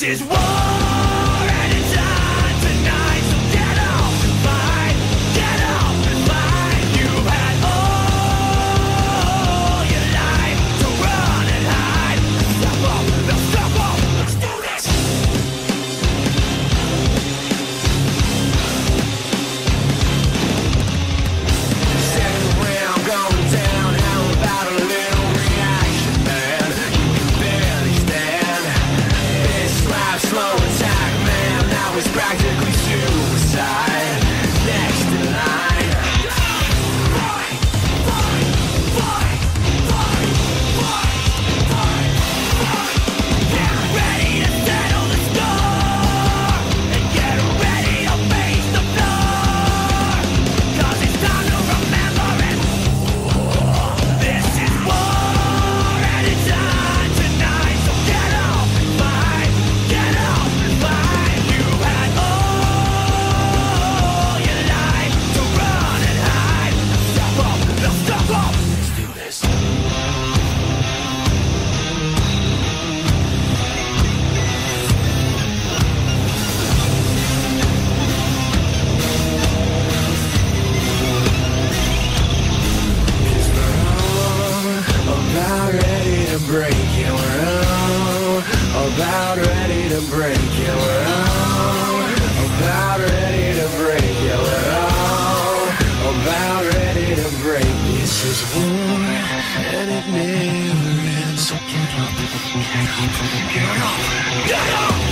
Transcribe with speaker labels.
Speaker 1: is war, and it's on tonight. So get up and fight, get up and fight. You've had all your life to run and hide. Step up, now step up, let's do this. Second round going down, how about a little reaction, man? You can barely stand. This life slow attack, man, now it's practically suicide. Next in line. Fight, fight, fight, fight, fight, fight, fight. Get ready to settle the score, and get ready to face the floor, 'cause it's time to remember it. This is war, and it's on tonight. So get up and fight, get up and fight. You had all your life to run and hide. Step up, now step up. Let's do this. About ready to break it, we're all about ready to break it, we're all about ready to break it, we're all about ready to break. This is war, and it never ends. So get up, get up, get up.